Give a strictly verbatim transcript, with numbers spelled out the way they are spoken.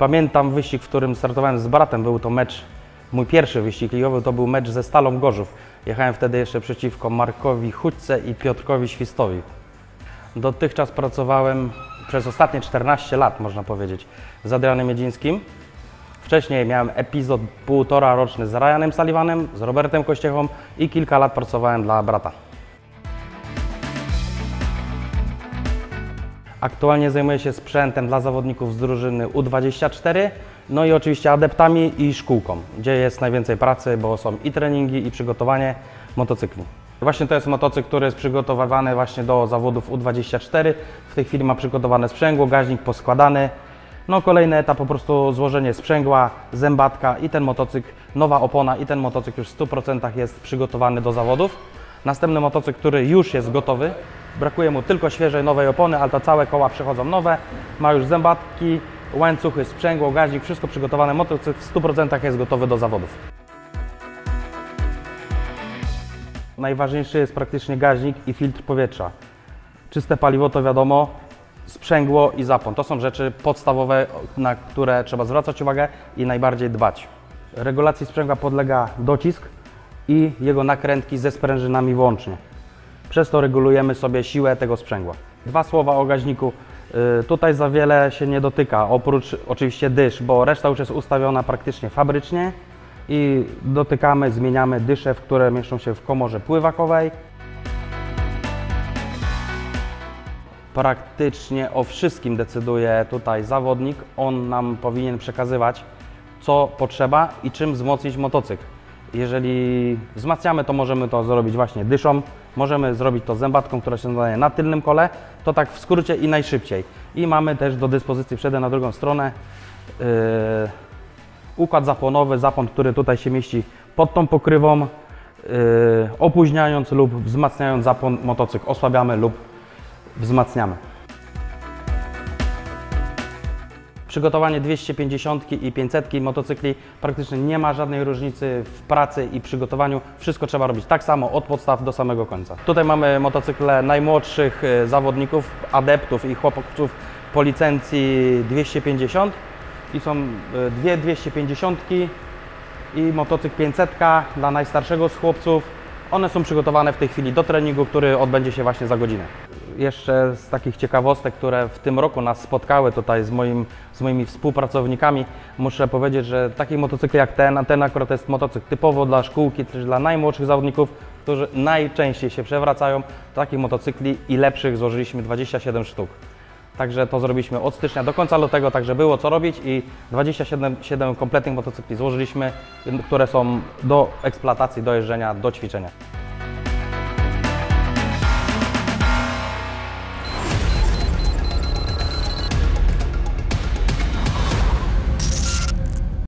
Pamiętam wyścig, w którym startowałem z bratem, był to mecz, mój pierwszy wyścig ligowy, to był mecz ze Stalą Gorzów. Jechałem wtedy jeszcze przeciwko Markowi Hućce i Piotrkowi Świstowi. Dotychczas pracowałem przez ostatnie czternaście lat, można powiedzieć, z Adrianem Miedzińskim. Wcześniej miałem epizod półtora roczny z Ryanem Sullivanem, z Robertem Kościechą i kilka lat pracowałem dla brata. Aktualnie zajmuję się sprzętem dla zawodników z drużyny U dwadzieścia cztery, no i oczywiście adeptami i szkółką, gdzie jest najwięcej pracy, bo są i treningi, i przygotowanie motocykli. Właśnie to jest motocykl, który jest przygotowywany właśnie do zawodów U dwadzieścia cztery. W tej chwili ma przygotowane sprzęgło, gaźnik poskładany. No kolejny etap po prostu złożenie sprzęgła, zębatka i ten motocykl, nowa opona i ten motocykl już w stu procentach jest przygotowany do zawodów. Następny motocykl, który już jest gotowy, brakuje mu tylko świeżej nowej opony, ale to całe koła przechodzą nowe, ma już zębatki, łańcuchy, sprzęgło, gaźnik, wszystko przygotowane, motocykl w stu procentach jest gotowy do zawodów. Najważniejszy jest praktycznie gaźnik i filtr powietrza. Czyste paliwo to wiadomo, sprzęgło i zapłon. To są rzeczy podstawowe, na które trzeba zwracać uwagę i najbardziej dbać. Regulacji sprzęgła podlega docisk i jego nakrętki ze sprężynami włącznie. Przez to regulujemy sobie siłę tego sprzęgła. Dwa słowa o gaźniku. Yy, tutaj za wiele się nie dotyka, oprócz oczywiście dysz, bo reszta już jest ustawiona praktycznie fabrycznie i dotykamy, zmieniamy dysze, w które mieszczą się w komorze pływakowej. Praktycznie o wszystkim decyduje tutaj zawodnik. On nam powinien przekazywać, co potrzeba i czym wzmocnić motocykl. Jeżeli wzmacniamy, to możemy to zrobić właśnie dyszą, możemy zrobić to zębatką, która się nadaje na tylnym kole, to tak w skrócie i najszybciej. I mamy też do dyspozycji, przejdę na drugą stronę, yy, układ zapłonowy, zapłon, który tutaj się mieści pod tą pokrywą, yy, opóźniając lub wzmacniając zapłon motocykl, osłabiamy lub wzmacniamy. Przygotowanie dwieście pięćdziesiąt i pięćset motocykli praktycznie nie ma żadnej różnicy w pracy i przygotowaniu. Wszystko trzeba robić tak samo od podstaw do samego końca. Tutaj mamy motocykle najmłodszych zawodników, adeptów i chłopców po licencji dwieście pięćdziesiąt i są dwie dwieście pięćdziesiąt i motocykl pięćset dla najstarszego z chłopców. One są przygotowane w tej chwili do treningu, który odbędzie się właśnie za godzinę. Jeszcze z takich ciekawostek, które w tym roku nas spotkały tutaj z, moim, z moimi współpracownikami, muszę powiedzieć, że taki motocykl jak ten, a ten akurat jest motocykl typowo dla szkółki, też dla najmłodszych zawodników, którzy najczęściej się przewracają. Takich motocykli i lepszych złożyliśmy dwadzieścia siedem sztuk. Także to zrobiliśmy od stycznia do końca lutego, także było co robić i dwadzieścia siedem kompletnych motocykli złożyliśmy, które są do eksploatacji, do jeżdżenia, do ćwiczenia.